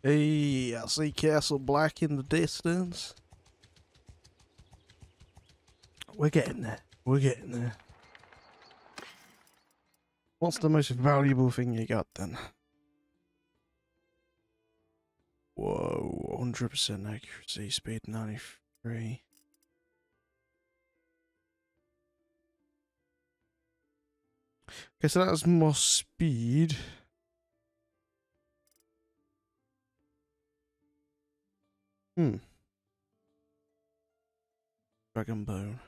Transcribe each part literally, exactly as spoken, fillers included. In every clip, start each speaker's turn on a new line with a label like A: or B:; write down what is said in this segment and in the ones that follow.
A: Hey, I see Castle Black in the distance. We're getting there. We're getting there. What's the most valuable thing you got then? Whoa, one hundred percent accuracy, speed ninety-three. Okay, so that's more speed. Hmm. Dragon Bone.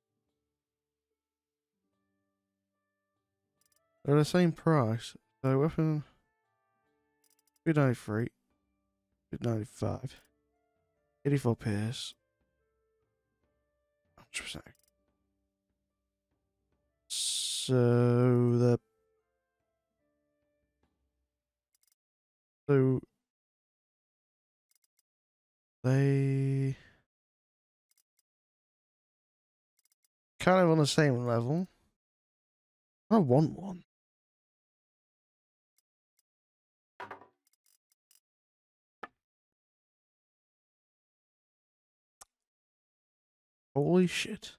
A: They're the same price. So weapon speed ninety-three. Speed ninety-five. eighty-four pierce. one hundred percent. So the so they kind of on the same level. I want one. Holy shit.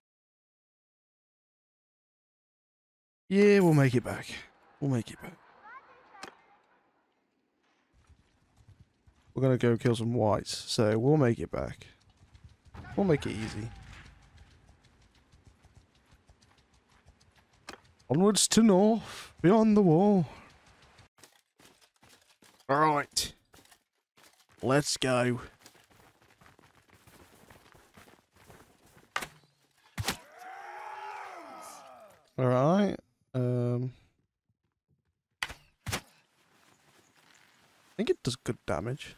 A: Yeah, we'll make it back. We'll make it back. We're gonna go kill some whites, so we'll make it back. We'll make it easy. Onwards to north, beyond the wall. Alright. Let's go. Alright. Um I think it does good damage.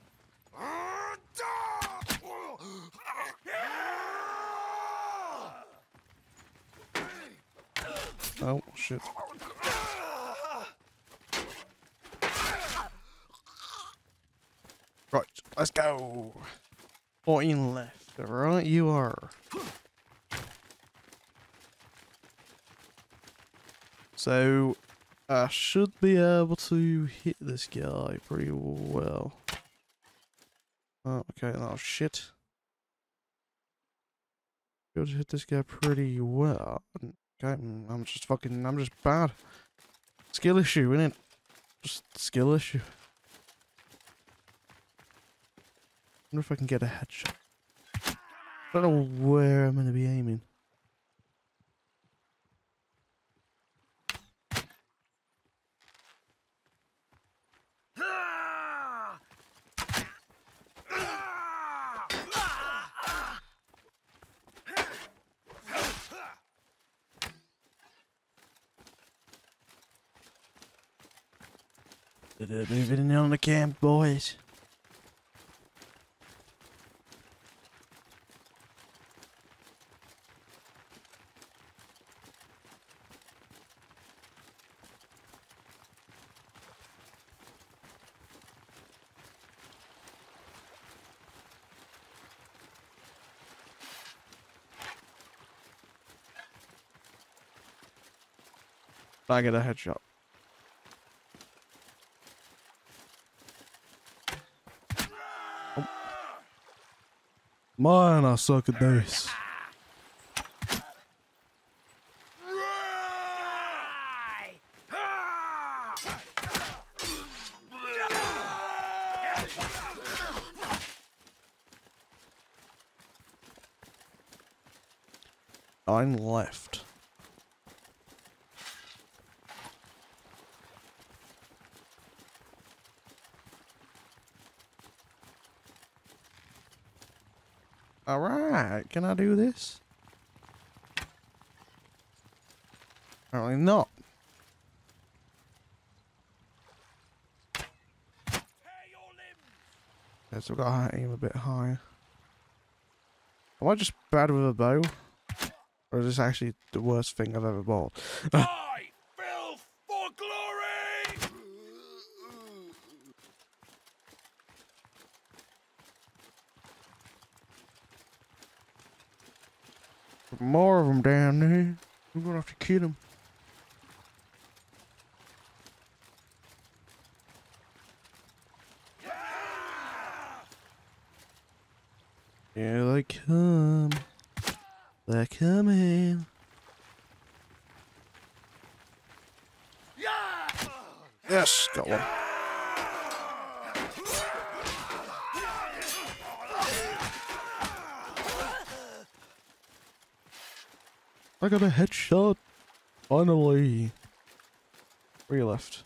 A: Oh shit. Right, let's go. fourteen left. Alright, you are. So, I should be able to hit this guy pretty well. Oh, okay, oh shit. Be able to hit this guy pretty well. Okay, I'm just fucking, I'm just bad. Skill issue, innit? Just skill issue. Wonder if I can get a headshot. I don't know where I'm gonna be aiming. Moving in on the camp, boys. I get a headshot. Oh. Man, I suck at this. I'm left. Alright, can I do this? Apparently not. Okay, so I've got to aim a bit higher. Am I just bad with a bow? Or is this actually the worst thing I've ever bought?
B: Die, filth, for glory!
A: More of them down there. We're gonna have to kill them. Here they come. They're coming. Yes, got one. I got a headshot. Finally. Three left.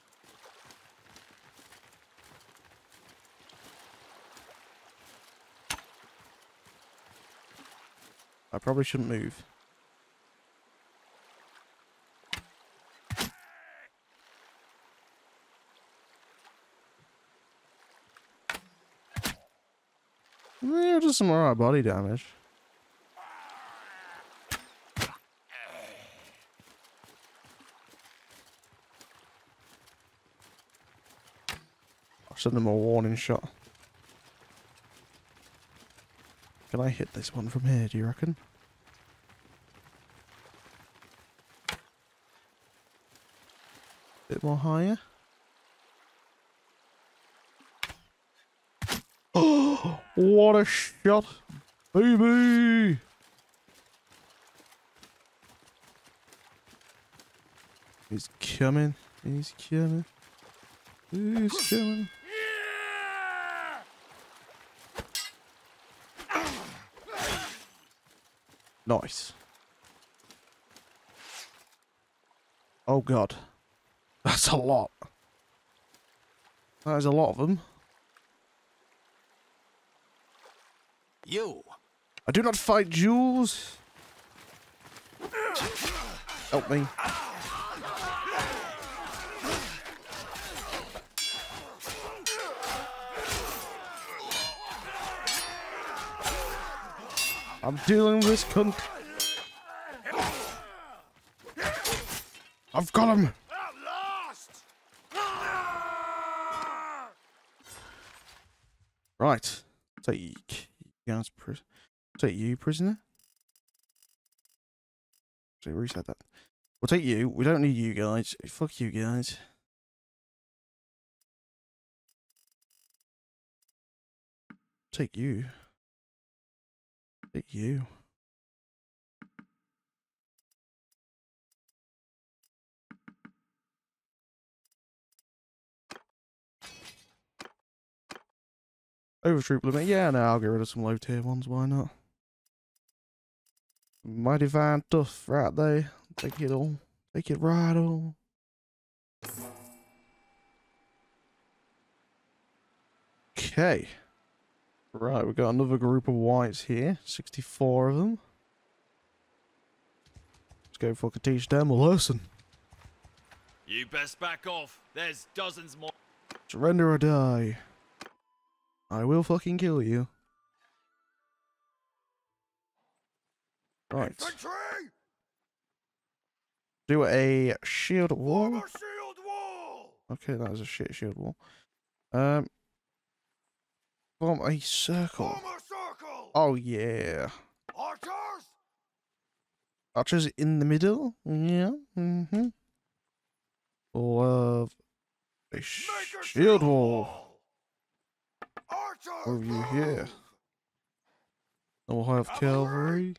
A: I probably shouldn't move. Yeah, just some alright body damage. I'll send them a warning shot. Can I hit this one from here, do you reckon? Bit more higher. Oh, what a shot, baby! He's coming. He's coming. He's coming. Nice. Oh god. That's a lot. That is a lot of them.
B: You.
A: I do not fight Jules. Help me. I'm dealing with this cunt. I've got him.
B: At last.
A: Right. Take you guys, pris take you prisoner. So reset that. We'll take you. We don't need you guys. Fuck you guys. Take you. Take you. Overtroop limit. Yeah, no, I'll get rid of some low tier ones. Why not? Mighty fine stuff right there. Take it all. Take it right on. Okay. Right, we've got another group of whites here. sixty-four of them. Let's go fucking teach them a lesson.
B: You best back off. There's dozens more.
A: Surrender or die. I will fucking kill you. Right.
B: Infantry!
A: Do a shield wall.
B: Form a shield wall!
A: Okay, that was a shit shield wall. Um, form a circle.
B: Form a circle!
A: Oh yeah.
B: Archers!
A: Archers in the middle. Yeah. Mm-hmm. Love a sh
B: Make a
A: shield wall.
B: Archers!
A: Over you here.
B: move!
A: Then we'll have cavalry.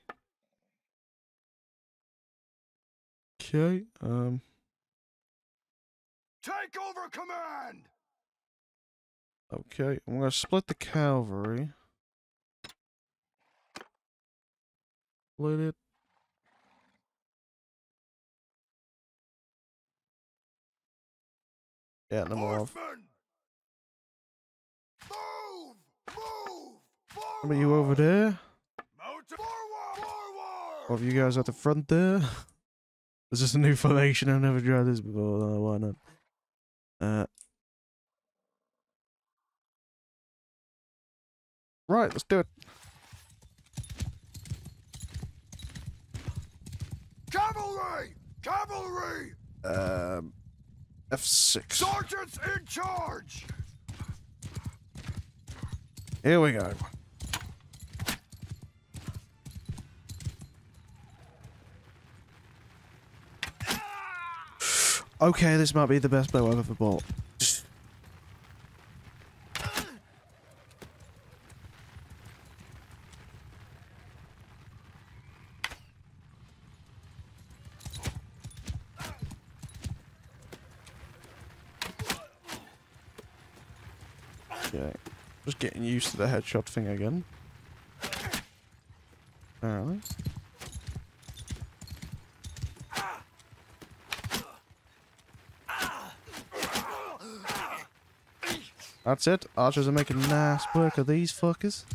A: Okay. Um.
B: Take over command!
A: Okay. I'm gonna split the cavalry. Split it. Yeah, no more.
B: Horsemen! Move! Move! Forward!
A: How about you over there?
B: Mount forward! Forward!
A: Or have you guys at the front there? This is a new formation. I've never tried this before. Uh, why not? Uh. Right, let's do it.
B: Cavalry! Cavalry!
A: Um. F six.
B: Sergeants in charge!
A: Here we go. Okay, this might be the best bow I've ever bought. Okay. Just getting used to the headshot thing again. Apparently. That's it. Archers are making nice work of these fuckers.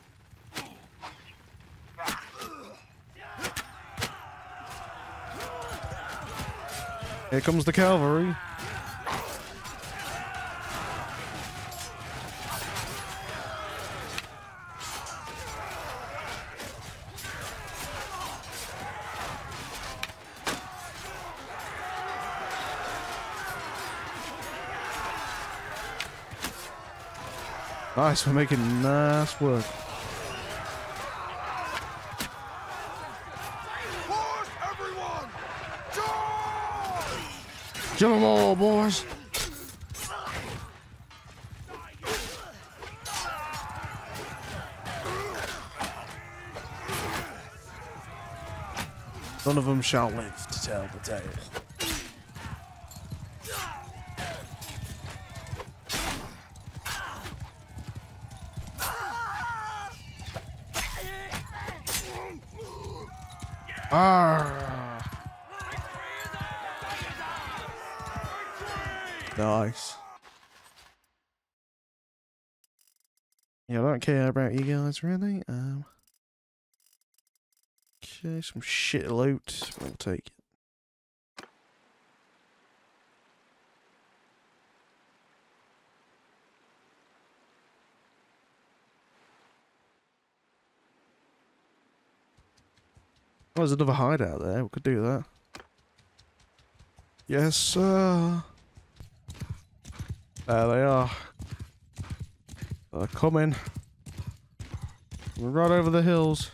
A: Here comes the cavalry. Nice, we're making nice work.
C: Force everyone! Charge!
A: Kill them all, boys! None of them shall live to tell the tale. Ah, nice. Yeah, I don't care about you guys really. Um, okay, some shit loot. We'll take it. Oh, there's another hideout there. We could do that. Yes, sir. There they are. They're coming. We're right over the hills.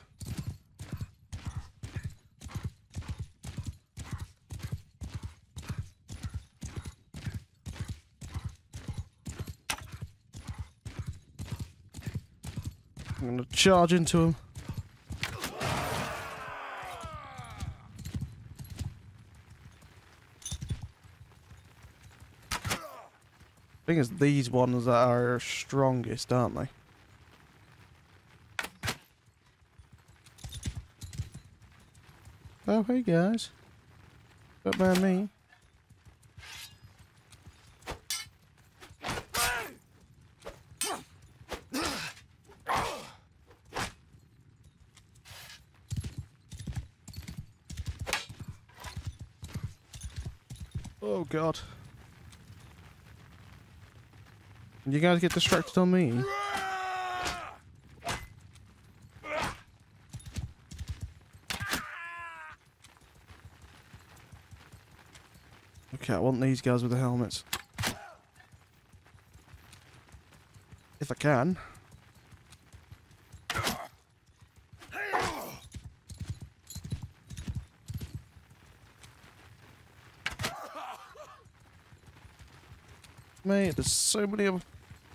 A: I'm gonna charge into them. I think it's these ones that are strongest, aren't they? Oh, hey guys. Don't mind me. Oh god. You guys get distracted on me. Okay, I want these guys with the helmets. If I can. Mate, there's so many of them.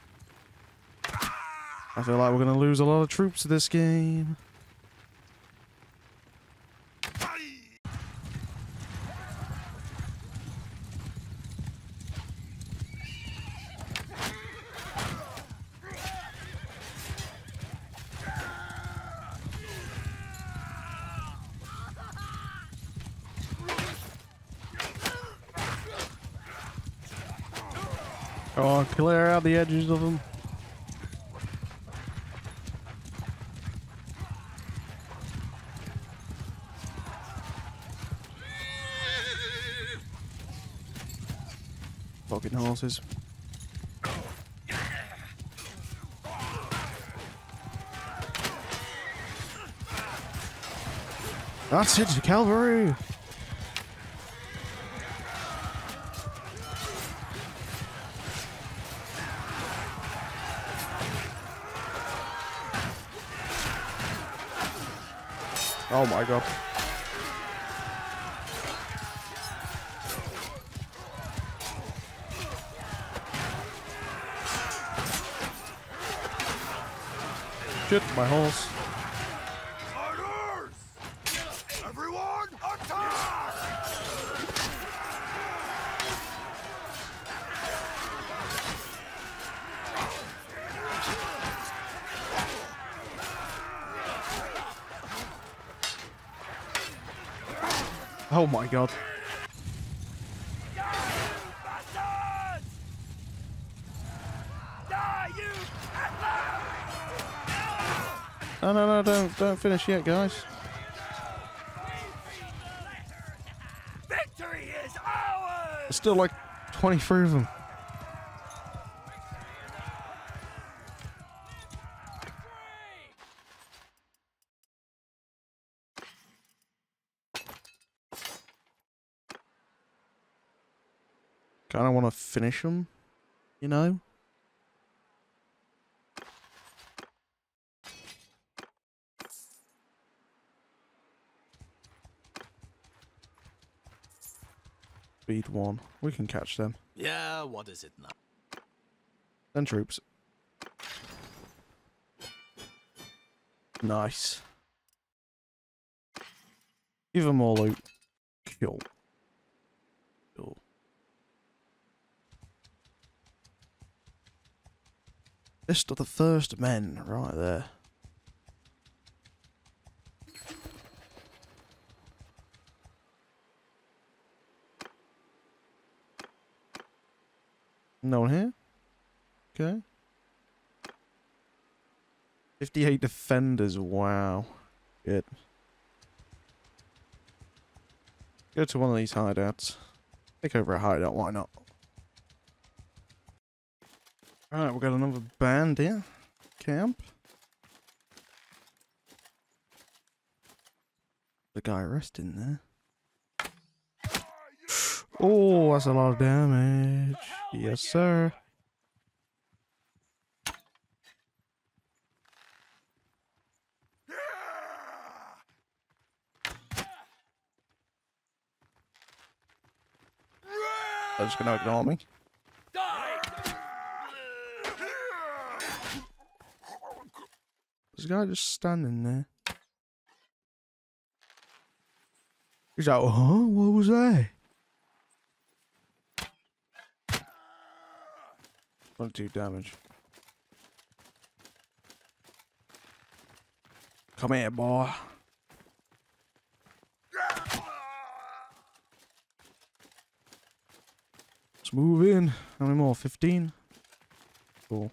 A: I feel like we're going to lose a lot of troops this game. Come on, clear out the edges of them. Fucking horses. That's it, cavalry! Oh my god. Shit, my horse.
C: Orders! Everyone, attack!
A: Oh my god.
C: Bastards! Die, you
A: No, no, no, don't, don't finish yet, guys.
C: Victory is ours!
A: There's still like twenty-three of them. Kind of want to finish them, you know? Speed one. We can catch them.
B: Yeah, what is it now?
A: Then troops. Nice. Give them all loot. Kill. Kill. List of the first men, right there. No one here? Okay. fifty-eight defenders, wow. Good. Go to one of these hideouts. Take over a hideout, why not? Alright, we've got another band here. Camp. The guy resting there. Oh, that's a lot of damage. Yes, sir. They're just gonna ignore me. This guy just standing there. He's like, huh? What was that? twenty-two damage. Come here, boy. Let's move in. How many more? fifteen? Cool.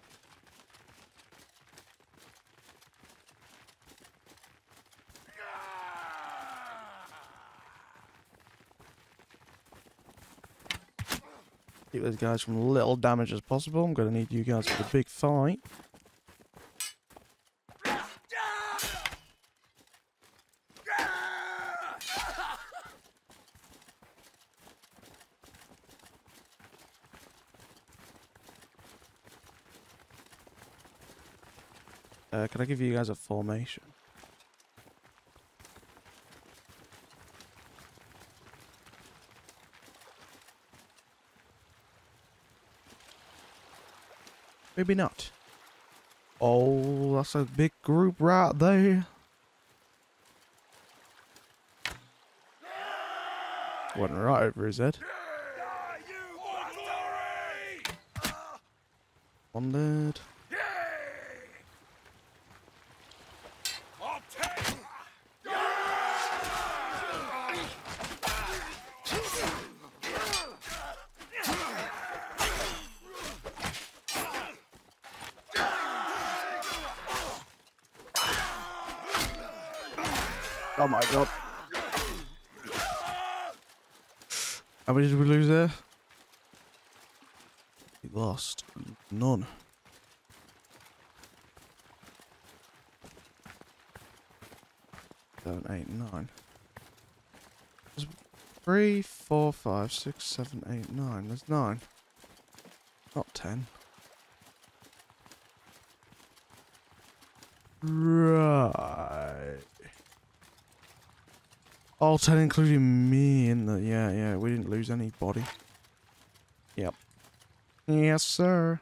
A: Keep those guys from little damage as possible. I'm going to need you guys for the big fight. Uh, can I give you guys a formation? Maybe not. Oh, that's a big group right there. Wasn't right over his head. One dead. Oh my god. How many did we lose there? We lost none. Seven, eight, nine. There's three, four, five, six, seven, eight, nine. There's nine. Not ten. Right. All ten including me in the... Yeah, yeah, we didn't lose anybody. Yep. Yes, sir.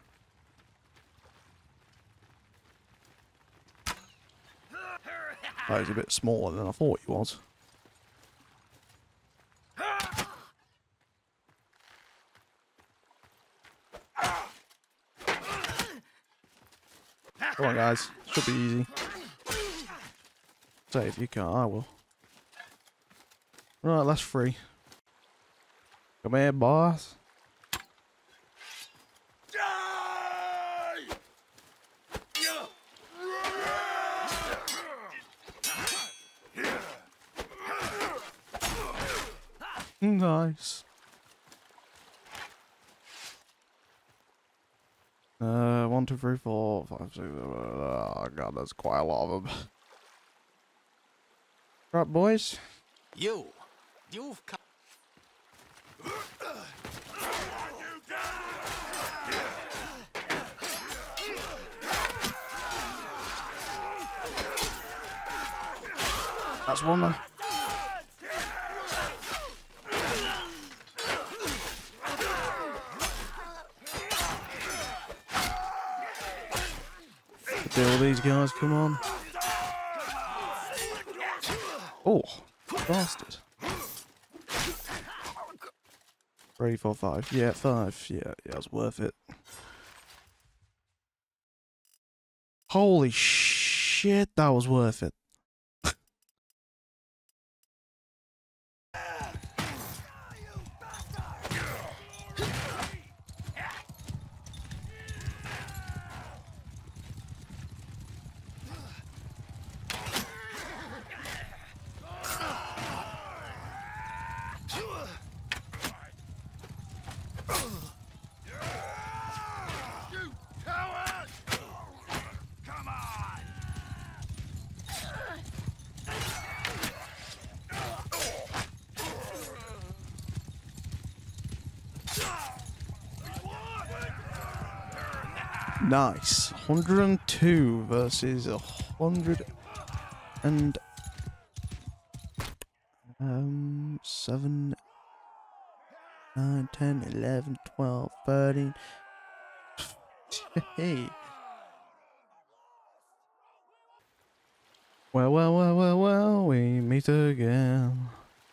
A: Oh, he's a bit smaller than I thought he was. Come on, guys. Should be easy. Say if you can't, I will. Right, that's free. Come here, boss.
C: Die!
A: Nice. Uh, one, two, three, four, five, six. Oh god, that's quite a lot of them. Right, boys.
D: You, you've come.
A: That's one there. Deal with these guys, come on. Oh, bastard. Three, four, five. Yeah, five. Yeah, yeah, it's worth it. Holy shit, that was worth it. Nice. one hundred two versus one hundred and um seven, nine, ten, eleven, twelve, thirteen. Hey. Well, well, well, well, well, we meet again.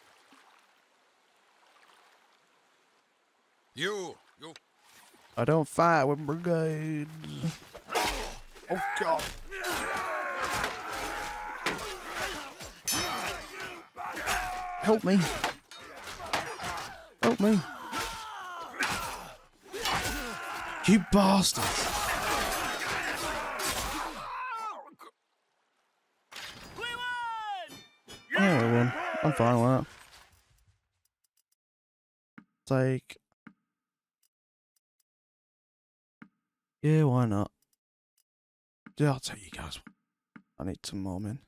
D: You, you.
A: I don't fight with brigades. Oh god. Help me. Help me. You bastards.
C: We won!
A: Yeah, we won. I'm fine with that. Take. Yeah, why not? Yeah, I'll tell you guys. I need some more men.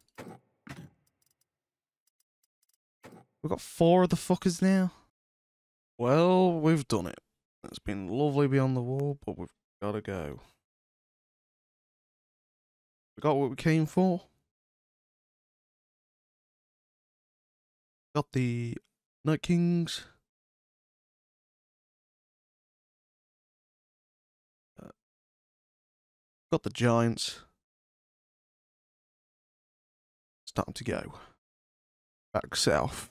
A: We've got four of the fuckers now. Well, we've done it. It's been lovely beyond the wall, but we've got to go. We got what we came for. Got the Night Kings. Uh, got the Giants. It's time to go. Back south.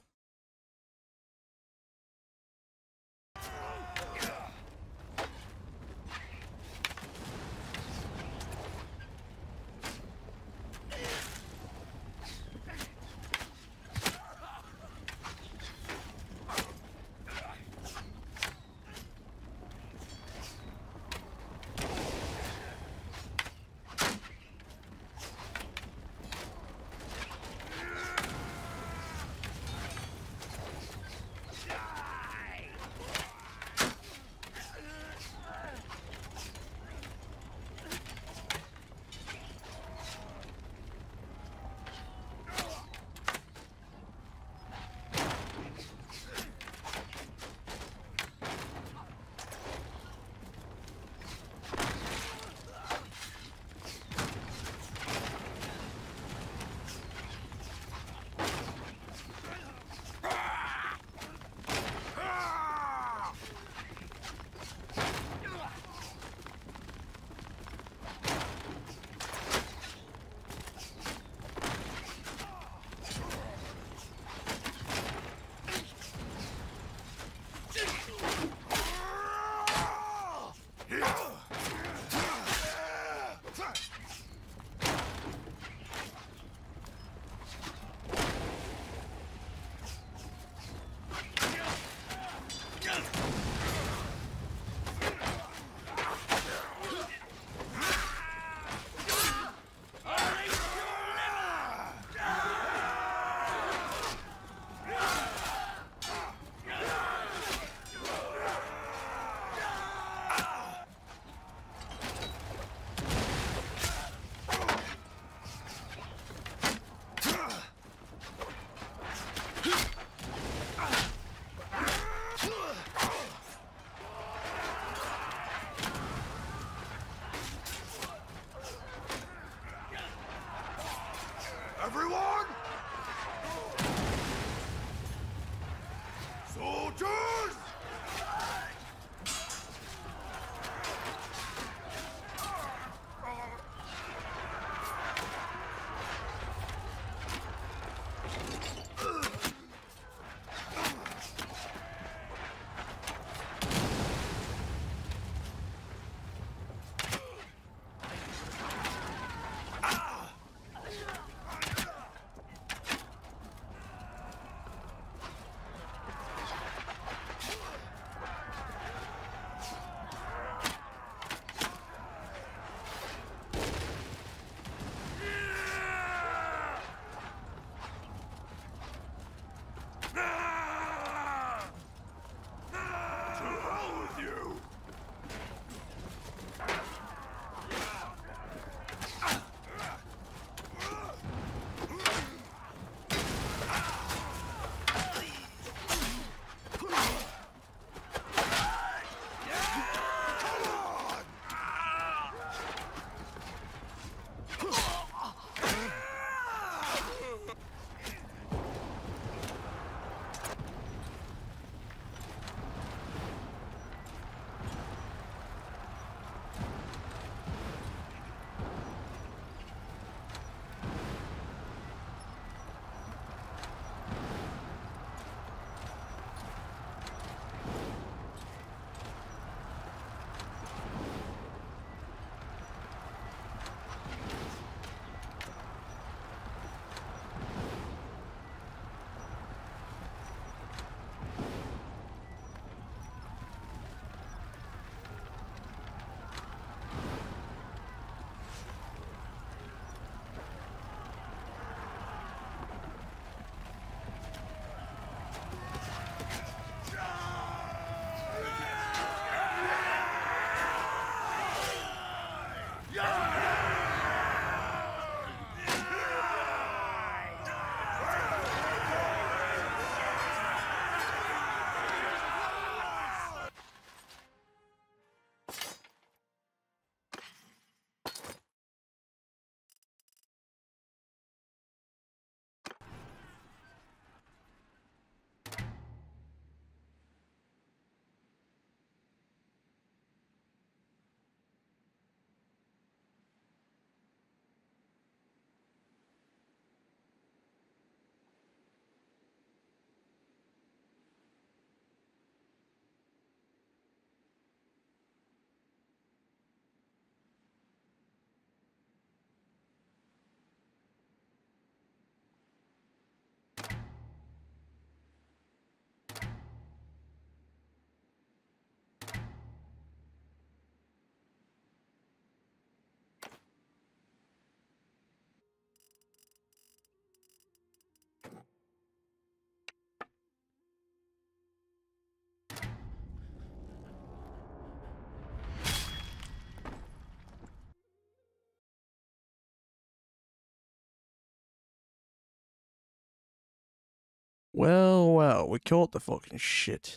A: Well, well, we caught the fucking shit.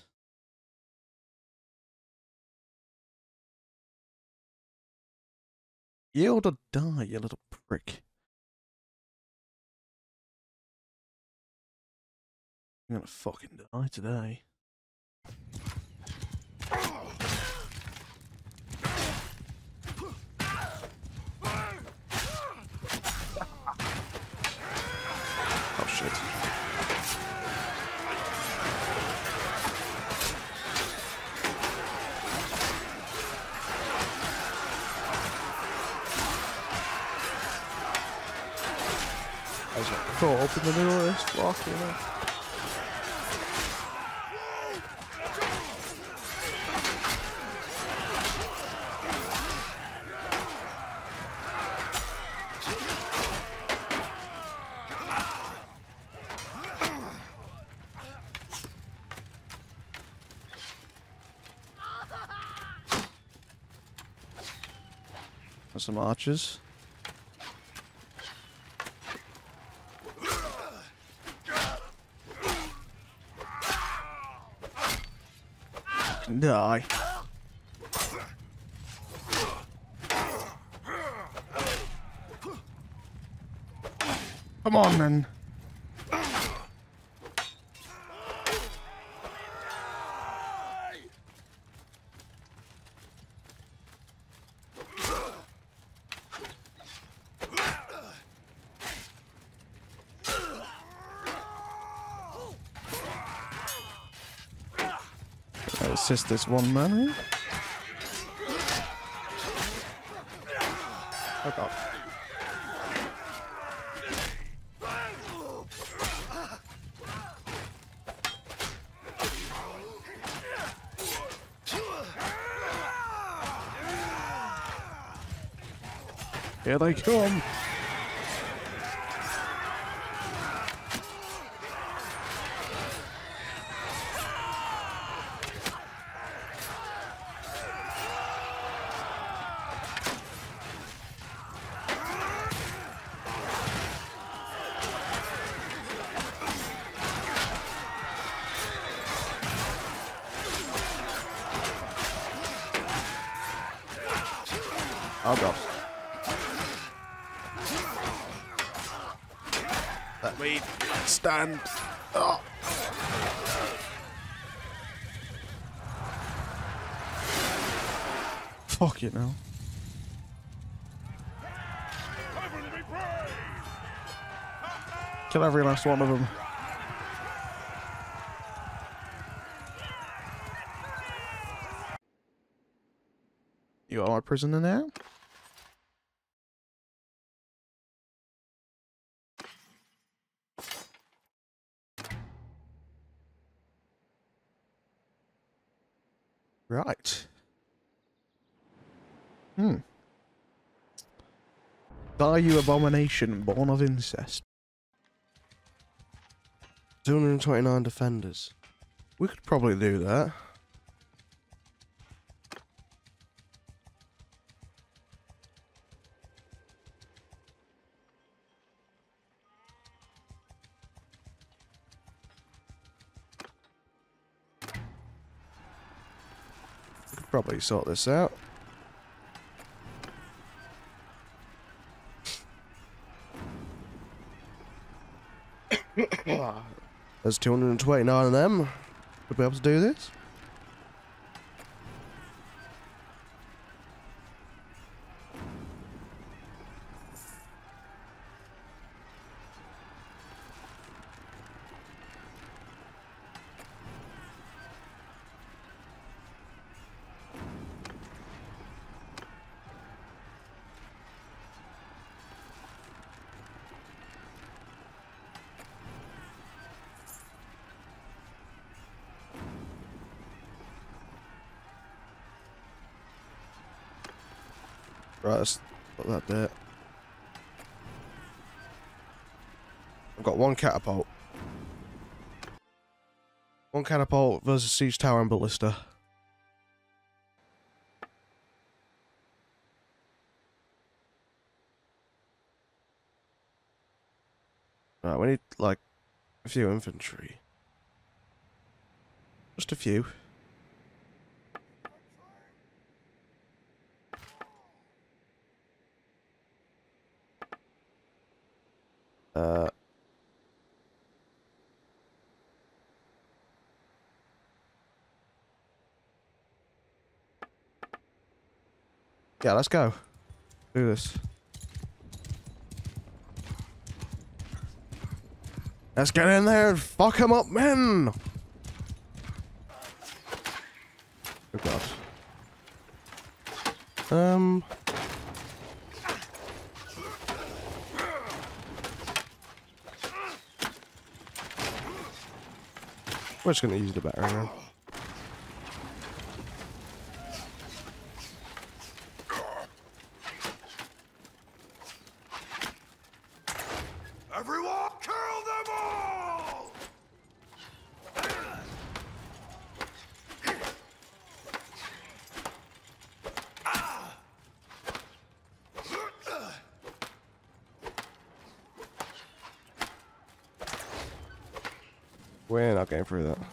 A: You ought to die, you little prick. You're gonna fucking die today. Oh shit. I was like caught up in the middle of this block, you know. There's some archers. Die. Come on then. Assist this one man here. Fuck off. Here they come. Oh god. Let me stand. Oh. Fuck it now. Kill every last one of them. You are my prisoner now? Right. Hmm. Die, you abomination, born of incest.
E: two hundred twenty-nine defenders.
A: We could probably do that. We could probably sort this out.
E: There's two hundred twenty-nine of them. Would be able to do this. Right, let's put that there. I've got one catapult. One catapult versus siege tower and ballista. Right, we need like a few infantry. Just a few. Uh. Yeah, let's go. Do this. Let's get in there and fuck him up, men! Oh god. Um... We're just gonna use the battering ram.
C: Everyone, kill them all!
E: We're not getting through that.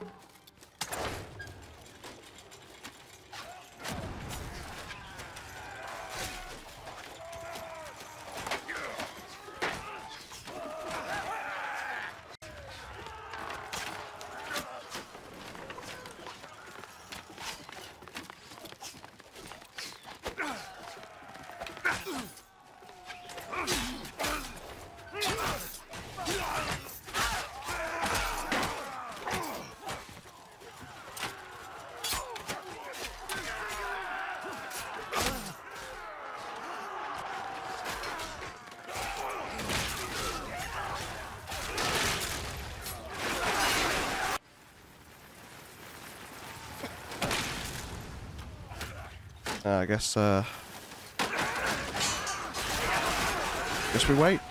E: Uh, I guess, uh... guess we wait.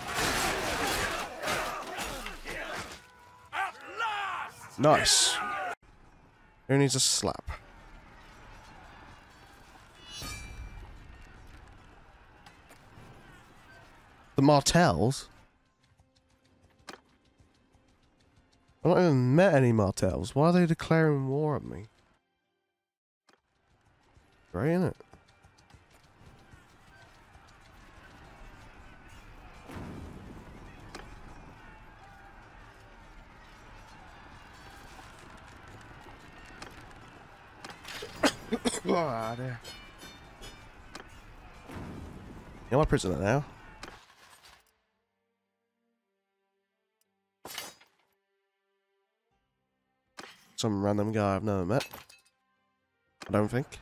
C: At last!
E: Nice. Who needs a slap? The Martells? I've not even met any Martells. Why are they declaring war on me? Great, isn't it? Oh, dear. You're my prisoner now. Some random guy I've never met. I don't think.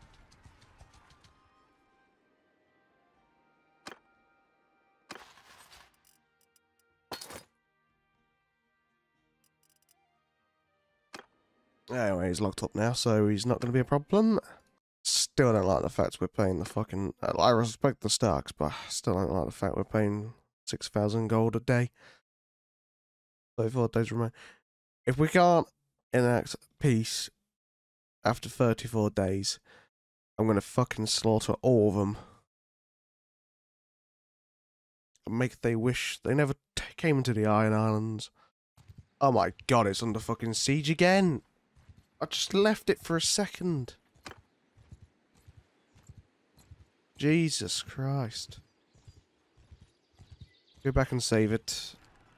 E: Anyway, he's locked up now, so he's not going to be a problem. Still don't like the fact we're paying the fucking... I respect the Starks, but I still don't like the fact we're paying six thousand gold a day. thirty-four days remain. If we can't enact peace after thirty-four days, I'm going to fucking slaughter all of them. And make they wish they never t came into the Iron Islands. Oh my god, it's under fucking siege again. I just left it for a second. Jesus Christ. Go back and save it.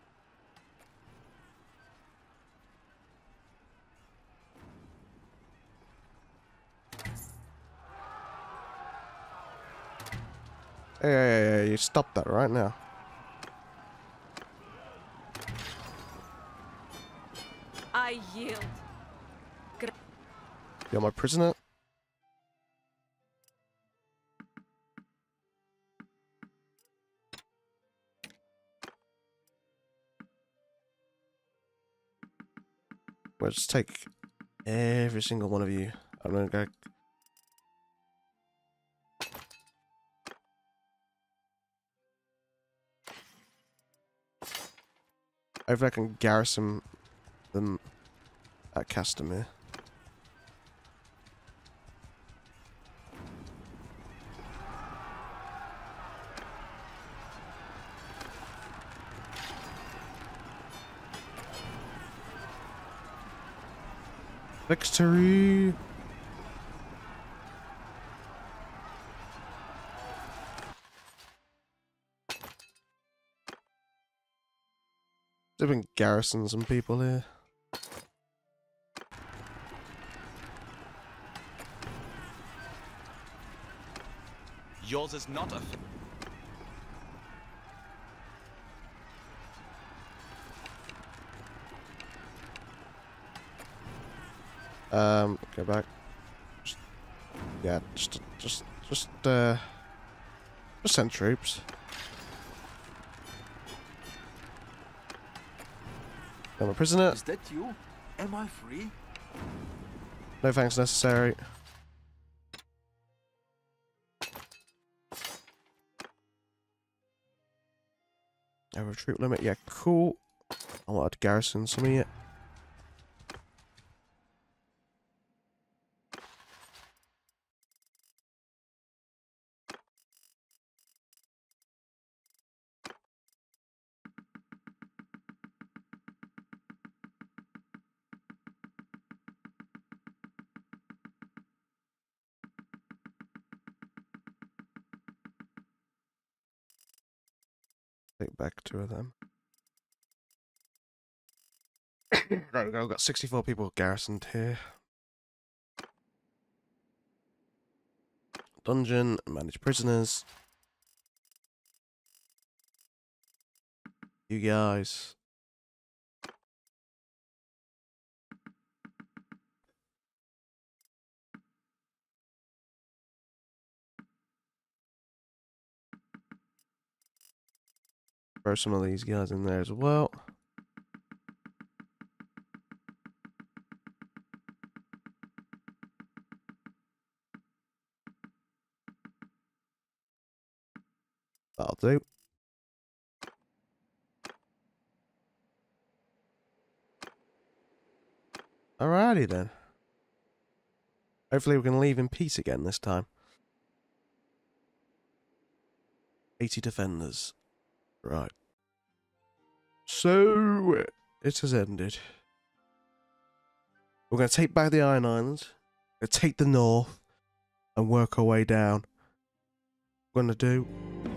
E: Hey, hey, hey, hey, you stop that right now.
F: I yield.
E: You're my prisoner. We'll just take every single one of you. I'm gonna go. Hopefully I can garrison them at Castamere. Victory! They've been garrisoned some people here.
G: Yours is not a...
E: Um, go back. Just, yeah, just, just, just, uh, just send troops. I'm a prisoner.
C: Is that you? Am I free?
E: No thanks necessary. Over troop limit, yeah, cool. I wanted to garrison some of it. Take back two of them. Right, we go. We've got sixty-four people garrisoned here. Dungeon, manage prisoners. You guys. Throw some of these guys in there as well. That'll do. Alrighty then. Hopefully we can leave in peace again this time. eighty defenders. Right. So, it has ended. We're going to take back the Iron Islands. We're going to take the north and work our way down. What we're going to do